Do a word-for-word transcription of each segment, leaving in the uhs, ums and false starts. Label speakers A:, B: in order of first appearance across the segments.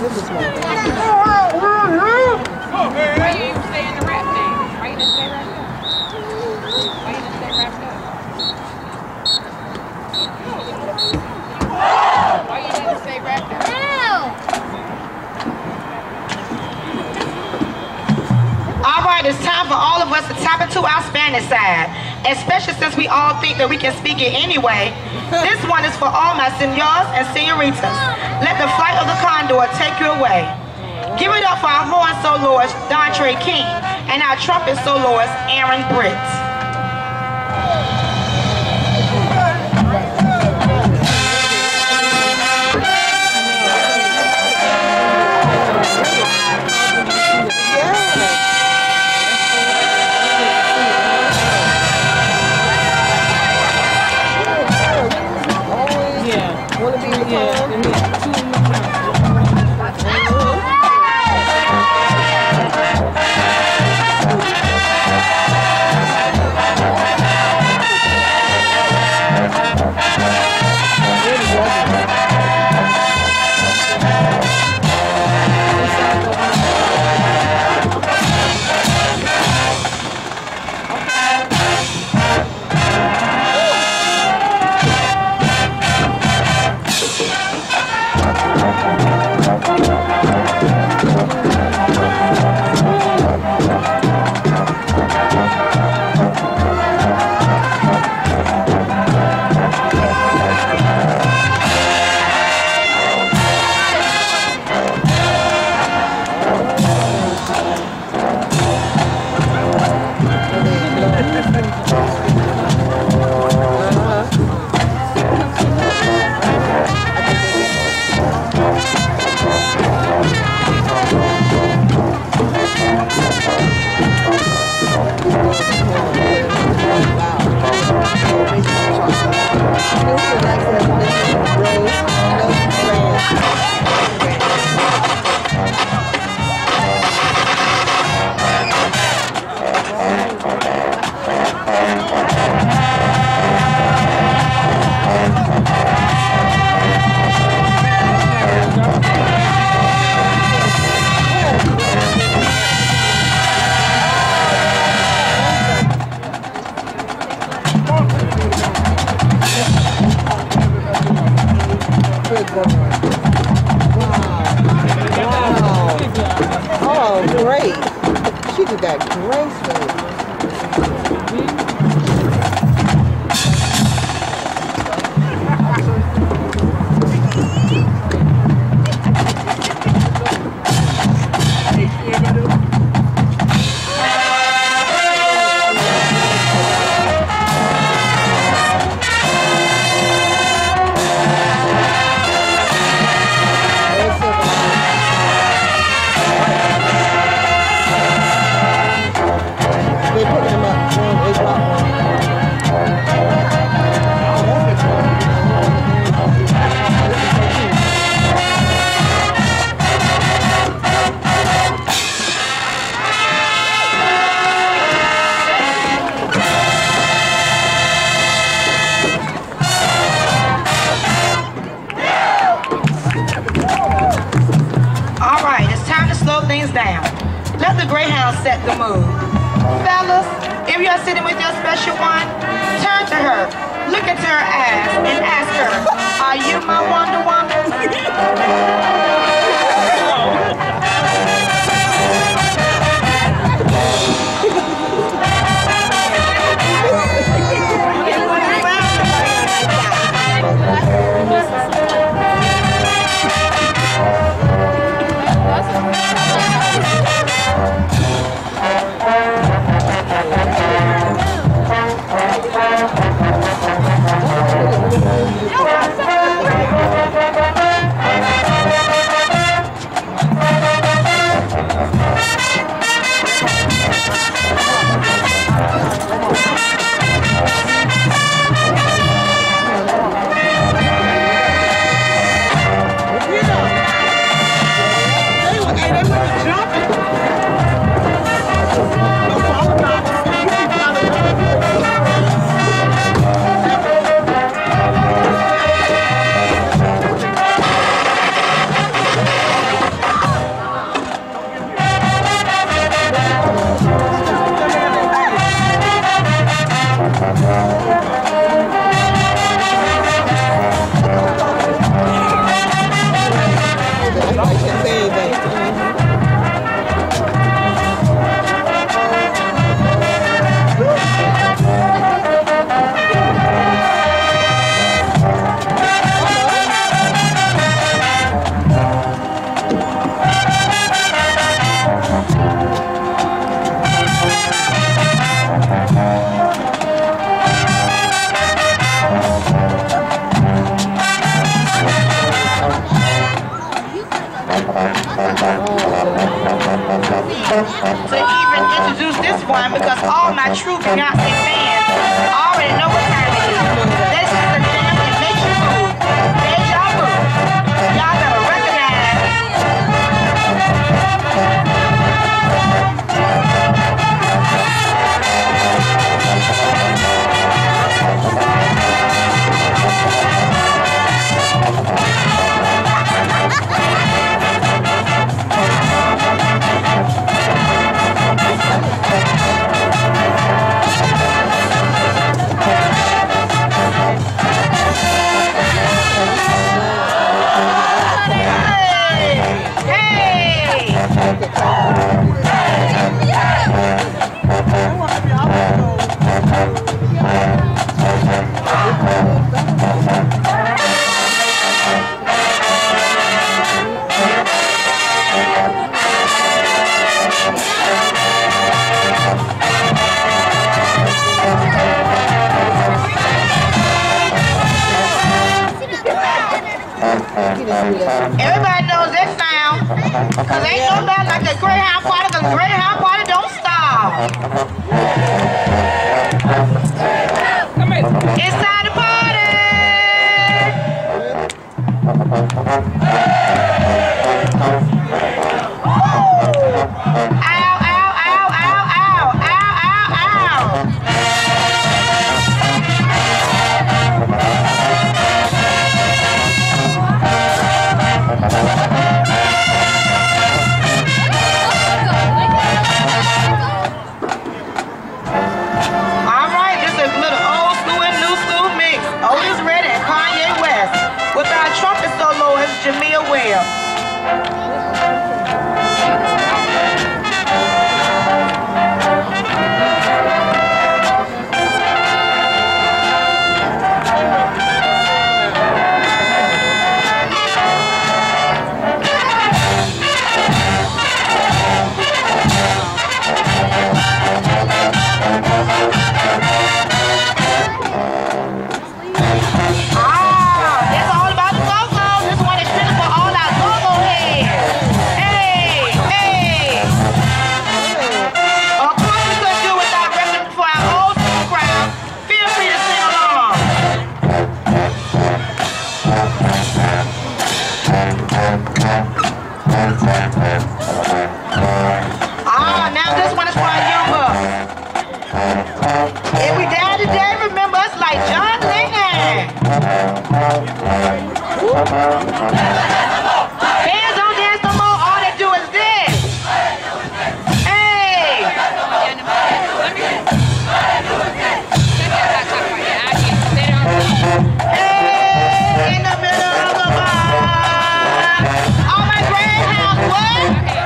A: Why you even stay in the rap thing? Why you didn't stay wrapped up? Why you didn't stay wrapped up? Why you didn't stay wrapped up?
B: All right, it's time for all of us to tap into our Spanish side, especially since we all think that we can speak it anyway. This one is for all my senors and senoritas. Let the flight of the condor take you away. Give it up for our horn soloist, Dontre King, and our trumpet soloist, Aaron Britt. Down. Let the Greyhound set the mood. Fellas, if you're sitting with your special one, turn to her, look into her eyes, and ask her, are you my Wonder Woman?
C: Thank you.
B: To even introduce this one because all my true Beyonce fans already know what time it is. This is the jam that makes you move. Deja vu. Y'all better recognize. Everybody knows that sound, cause ain't nobody like the Greyhound party, cause Greyhound party don't stop. It's time to party! Ow, ow, ow, ow, ow, ow, ow, ow. Alright, this is a little old school and new school mix. Otis Red and Kanye West. With our trumpet soloist, Jamia Webb. Ah, now this one is for our young bucks. If we die today, remember us like John Lennon. Fans don't dance no more, all they do is this. Hey! Hey, in the middle of the bar. All my greyhounds, what?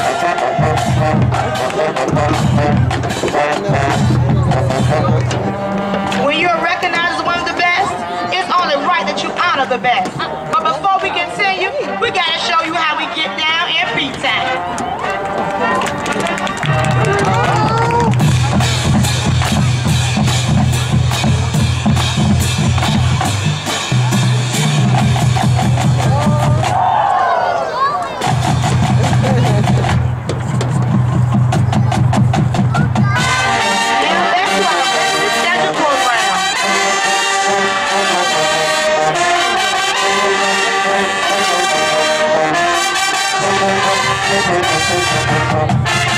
B: When you're recognized as one of the best, it's only right that you honor the best. But before we continue, we gotta show you how we get down in beat time. Thank you.